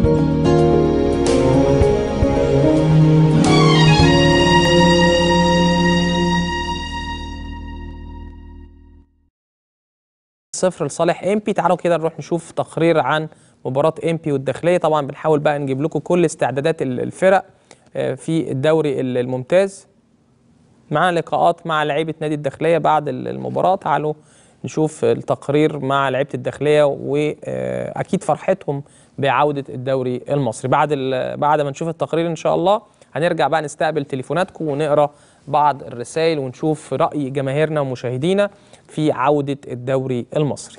صفر لصالح امبي. تعالوا كده نروح نشوف تقرير عن مباراة امبي والداخلية. طبعا بنحاول بقى نجيب لكم كل استعدادات الفرق في الدوري الممتاز. معانا لقاءات مع لعيبة نادي الداخلية بعد المباراة. تعالوا نشوف التقرير مع لعيبة الداخلية واكيد فرحتهم بعودة الدوري المصري. بعد ما نشوف التقرير ان شاء الله هنرجع بقى نستقبل تليفوناتكم ونقرا بعض الرسائل ونشوف رأي جماهيرنا ومشاهدينا في عودة الدوري المصري.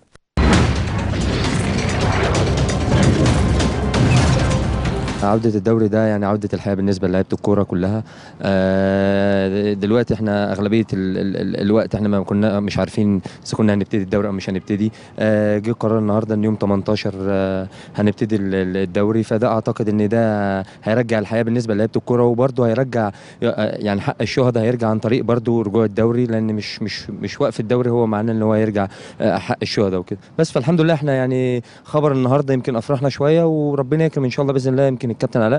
عودة الدوري ده يعني عودة الحياة بالنسبة للاعيبة الكورة كلها. دلوقتي احنا أغلبية الوقت احنا ما كنا مش عارفين إذا كنا هنبتدي الدوري أو مش هنبتدي. جه قرار النهاردة إن يوم 18 هنبتدي الدوري، فده أعتقد إن ده هيرجع الحياة بالنسبة للاعيبة الكورة، وبرضه هيرجع يعني حق الشهداء هيرجع عن طريق برضه رجوع الدوري، لأن مش وقف الدوري هو معناه إن هو هيرجع حق الشهداء وكده. بس فالحمد لله احنا يعني خبر النهاردة يمكن أفرحنا شوية، وربنا يكرم إن شاء الله بإذن الله. يمكن الكابتن علاء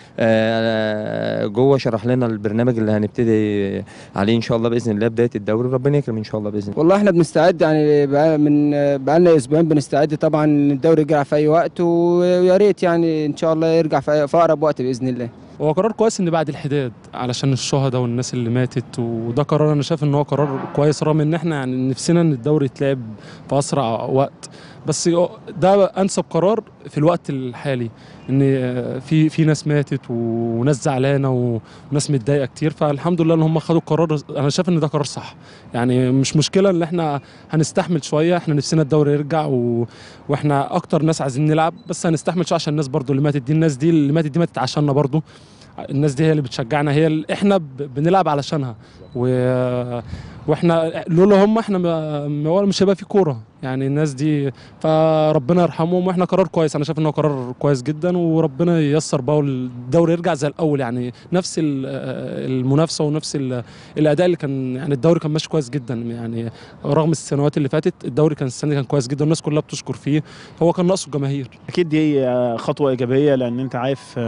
جوه شرح لنا البرنامج اللي هنبتدي عليه ان شاء الله باذن الله بدايه الدوري، وربنا يكرم ان شاء الله باذن الله. والله احنا بنستعد يعني بقالنا اسبوعين بنستعد طبعا. الدوري يرجع في اي وقت، ويا ريت يعني ان شاء الله يرجع في اقرب وقت باذن الله. هو قرار كويس ان بعد الحداد علشان الشهداء والناس اللي ماتت، وده قرار انا شايف ان هو قرار كويس، رغم ان احنا يعني نفسنا ان الدوري يتلعب في اسرع وقت، بس ده انسب قرار في الوقت الحالي، ان في ناس ماتت وناس زعلانه وناس متضايقه كتير. فالحمد لله ان هم خدوا القرار. انا شايف ان ده قرار صح، يعني مش مشكله ان احنا هنستحمل شويه. احنا نفسنا الدوري يرجع واحنا اكتر ناس عايزين نلعب، بس هنستحمل شويه عشان الناس برضو اللي ماتت دي، الناس دي اللي ماتت دي ماتت عشاننا برضو. الناس دي هي اللي بتشجعنا، هي اللي احنا بنلعب علشانها، واحنا لولا هم احنا مش هيبقى في كوره يعني. الناس دي فربنا يرحمهم، واحنا قرار كويس. انا شايف ان هو قرار كويس جدا، وربنا ييسر بقى والدوري يرجع زي الاول، يعني نفس المنافسه ونفس الاداء اللي كان. يعني الدوري كان ماشي كويس جدا، يعني رغم السنوات اللي فاتت الدوري كان السنه دي كان كويس جدا، الناس كلها بتشكر فيه. هو كان ناقصه الجماهير. اكيد دي خطوه ايجابيه، لان انت عارف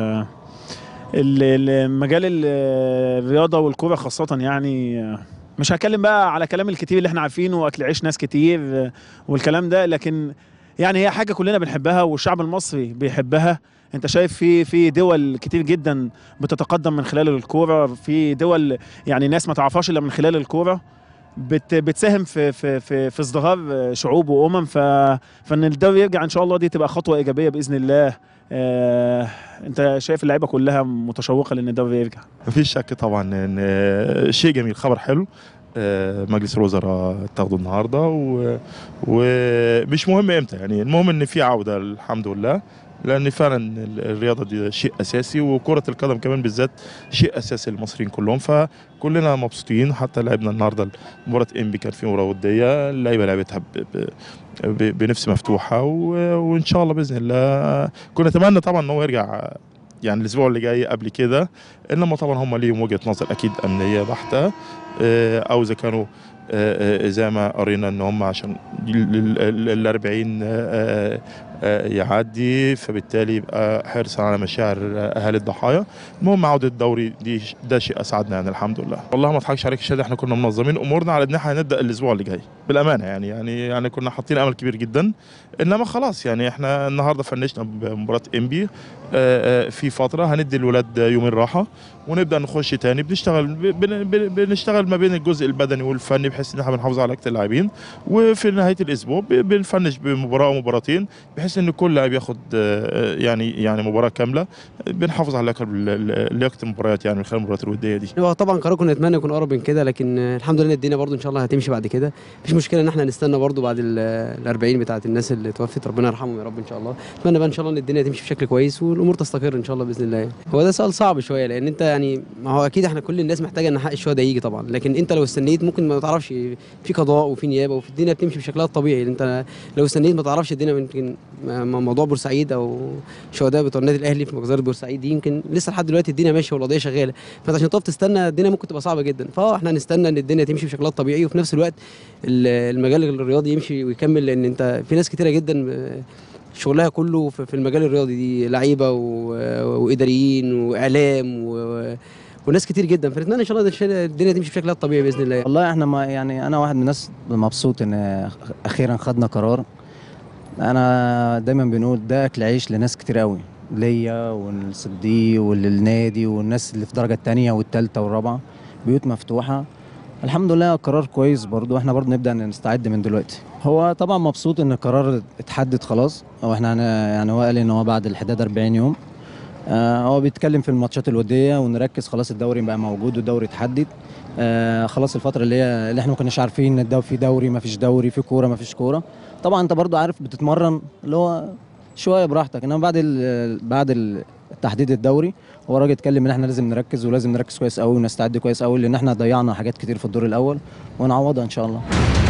مجال الرياضه والكوره خاصه يعني. مش هتكلم بقى على كلام الكتير اللي احنا عارفينه واكل عيش ناس كتير والكلام ده، لكن يعني هي حاجه كلنا بنحبها والشعب المصري بيحبها. انت شايف في دول كتير جدا بتتقدم من خلال الكوره، في دول يعني ناس ما تعرفهاش الا من خلال الكوره بتساهم في ازدهار شعوب وامم. فان الدوري يرجع ان شاء الله دي تبقى خطوه ايجابيه باذن الله. انت شايف اللعيبه كلها متشوقه لان الدوري يرجع. مفيش شك طبعا ان شيء جميل، خبر حلو. مجلس الوزراء اتاخده النهارده ومش مهم امتى، يعني المهم ان في عوده الحمد لله، لان فعلا الرياضه دي شيء اساسي، وكره القدم كمان بالذات شيء اساسي للمصريين كلهم. فكلنا مبسوطين. حتى لعبنا النهارده مباراه انبي، كان في مباراه وديه، اللعيبه لعبتها بنفس مفتوحه، وان شاء الله باذن الله كنا نتمنى طبعا ان هو يرجع يعني الاسبوع اللي جاي قبل كده، انما طبعا هم ليهم وجهه نظر اكيد امنيه بحته، او اذا كانوا زي ما قرينا ان هم عشان ال 40 يعدي، فبالتالي يبقى حرصا على مشاعر اهالي الضحايا. المهم عوده الدوري ده شيء اسعدنا يعني الحمد لله. والله ما اضحكش عليك يا شادي، احنا كنا منظمين امورنا على ان احنا هنبدا الاسبوع اللي جاي بالامانه، يعني كنا حاطين امل كبير جدا، انما خلاص يعني احنا النهارده فنشنا بمباراه انبي. في فتره هندي الولاد يومين راحه ونبدا نخش تاني، بنشتغل ما بين الجزء البدني والفني بحيث ان احنا بنحافظ على لياقه اللاعبين، وفي نهايه الاسبوع بنفنش بمباراه او مباراتين بحيث ان كل لاعب ياخد يعني مباراه كامله، بنحافظ على لياقه المباريات يعني من خلال المباريات الوديه دي. هو طبعا قرار كنا نتمنى يكون اقرب من كده، لكن الحمد لله الدنيا برضو ان شاء الله هتمشي بعد كده. مفيش مشكله ان احنا نستنى برضو بعد ال 40 بتاعه الناس اللي توفت، ربنا يرحمهم يا رب ان شاء الله. اتمنى بقى ان شاء الله ان الدنيا تمشي بشكل كويس والامور تستقر ان شاء الله باذن الله. هو ده سؤال صعب شويه، لان انت يعني ما هو اكيد احنا كل الناس محتاجه ان حق الشهداء يجي طبعا، لكن انت لو استنيت ممكن ما تعرفش، في قضاء وفي نيابه وفي الدنيا بتمشي بشكلها الطبيعي. انت لو استنيت ما تعرفش الدنيا، يمكن موضوع بورسعيد او شهداء بتوع النادي الاهلي في مجزره بورسعيد دي يمكن لسه لحد دلوقتي الدنيا ماشيه والقضيه شغاله، فانت عشان تقف تستنى الدنيا ممكن تبقى صعبه جدا. احنا نستنى ان الدنيا تمشي بشكلها الطبيعي، وفي نفس الوقت المجال الرياضي يمشي ويكمل، لان انت في ناس كتيره جدا شغلها كله في المجال الرياضي دي، لعيبه واداريين واعلام وناس كتير جدا. فنتمنى ان شاء الله الدنيا تمشي بشكلها الطبيعي باذن الله. والله احنا ما يعني انا واحد من الناس مبسوط ان اخيرا خدنا قرار. انا دايما بنقول ده اكل عيش لناس كتير قوي، ليا والصديق وللنادي والناس اللي في الدرجه الثانيه والثالثه والرابعه، بيوت مفتوحه. الحمد لله قرار كويس برضو، احنا برضو نبدا نستعد من دلوقتي. هو طبعا مبسوط ان القرار اتحدد خلاص، او احنا يعني هو قال ان هو بعد الحداد 40 يوم. هو بيتكلم في الماتشات الوديه ونركز، خلاص الدوري بقى موجود والدوري اتحدد. خلاص الفتره اللي احنا ما كناش عارفين ان في دوري ما فيش دوري، في كوره ما فيش كوره. طبعا انت برضو عارف بتتمرن اللي هو شويه براحتك، انما بعد تحديد الدوري هو الراجل اتكلم ان احنا لازم نركز، ولازم نركز كويس قوي ونستعد كويس قوي، لان احنا ضيعنا حاجات كتير في الدور الاول ونعوضها ان شاء الله.